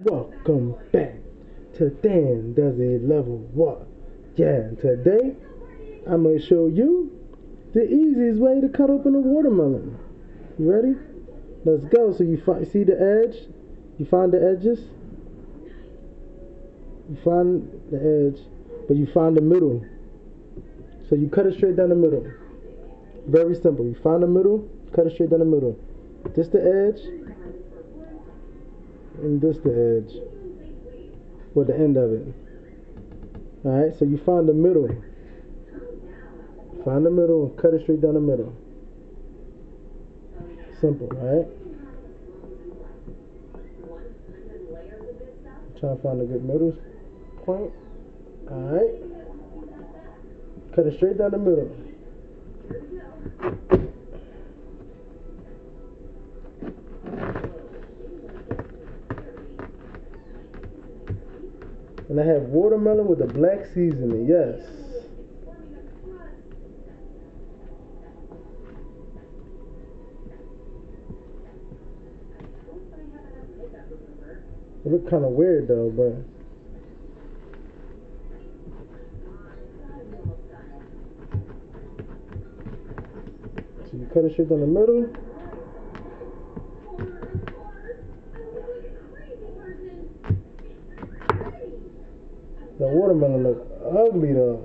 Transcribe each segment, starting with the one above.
Welcome back to Dan Does It Level What? Yeah, today I'm going to show you the easiest way to cut open a watermelon. You ready? Let's go. So see the edge? You find the edges? You find the edge, but you find the middle. So you cut it straight down the middle. Very simple. You find the middle, cut it straight down the middle. This the edge, and this the edge. With the end of it. Alright, so you find the middle. Find the middle and cut it straight down the middle. Simple, right? Try to find a good middle point. Alright. Cut it straight down the middle. And I have watermelon with the black seasoning, yes. It look kind of weird though, but so you cut it straight down the middle. The watermelon look ugly though.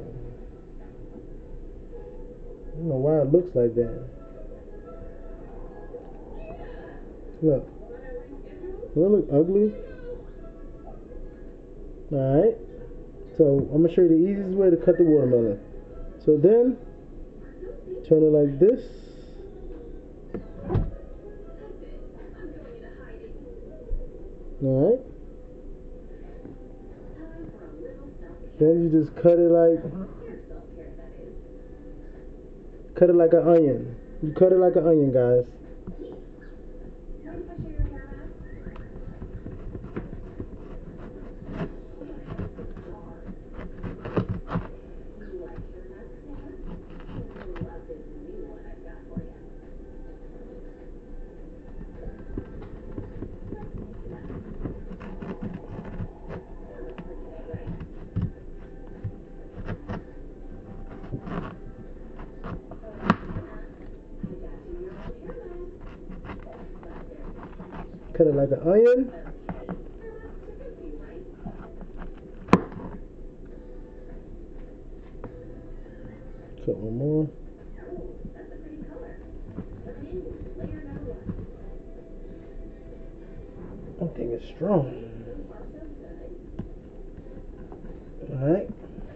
I don't know why it looks like that. Look. Does it look ugly? Alright. So I'm going to show you the easiest way to cut the watermelon. So then, turn it like this. Alright. Then you just cut it like an onion. You cut it like an onion, guys. Cut it like an onion. Cut one more. I think it's strong. Alright.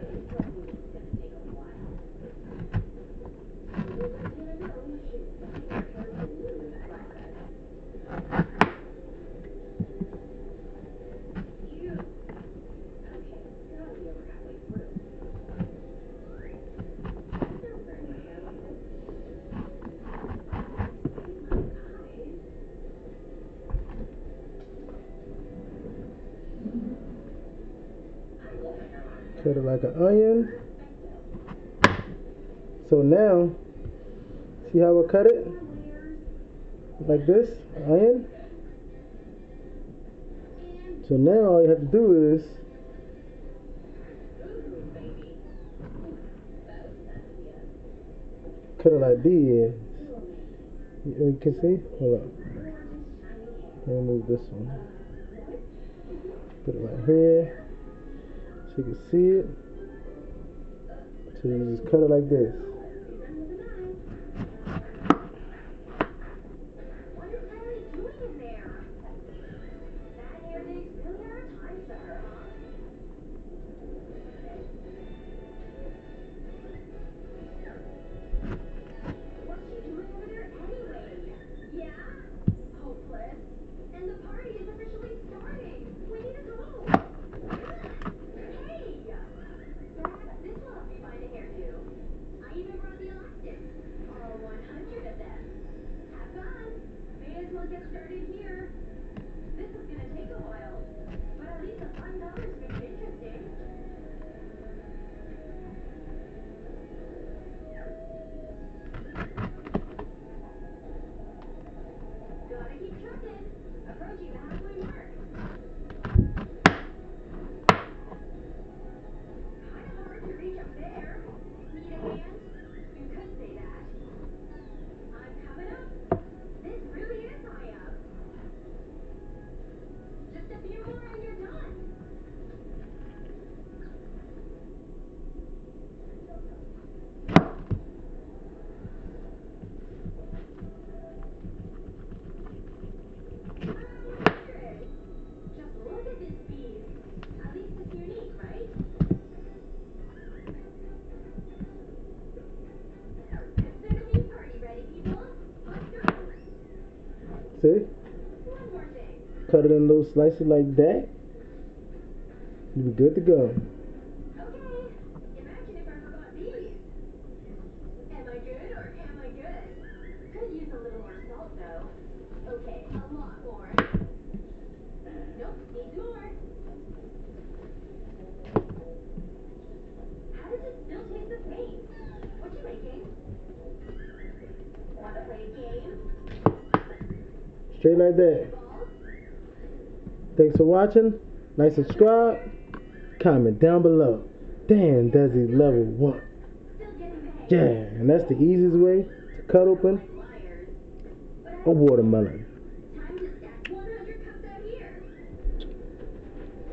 Cut it like an onion. So now, see how I cut it? Like this, onion. So now all you have to do is cut it like this. You can see? Hold up. Let me move this one. Put it right here. So you can see it. So you just cut it like this. cut it in little slices like that. You'll be good to go. Okay, imagine if I forgot these. Am I good or am I good? Could use a little more salt though. Okay, a lot more. Nope, needs more. How does it still taste the same? What you making? Wanna play a game? Straight like that. Thanks for watching. Like, subscribe, comment down below. Dan, does he level what? Yeah, and that's the easiest way to cut open a watermelon.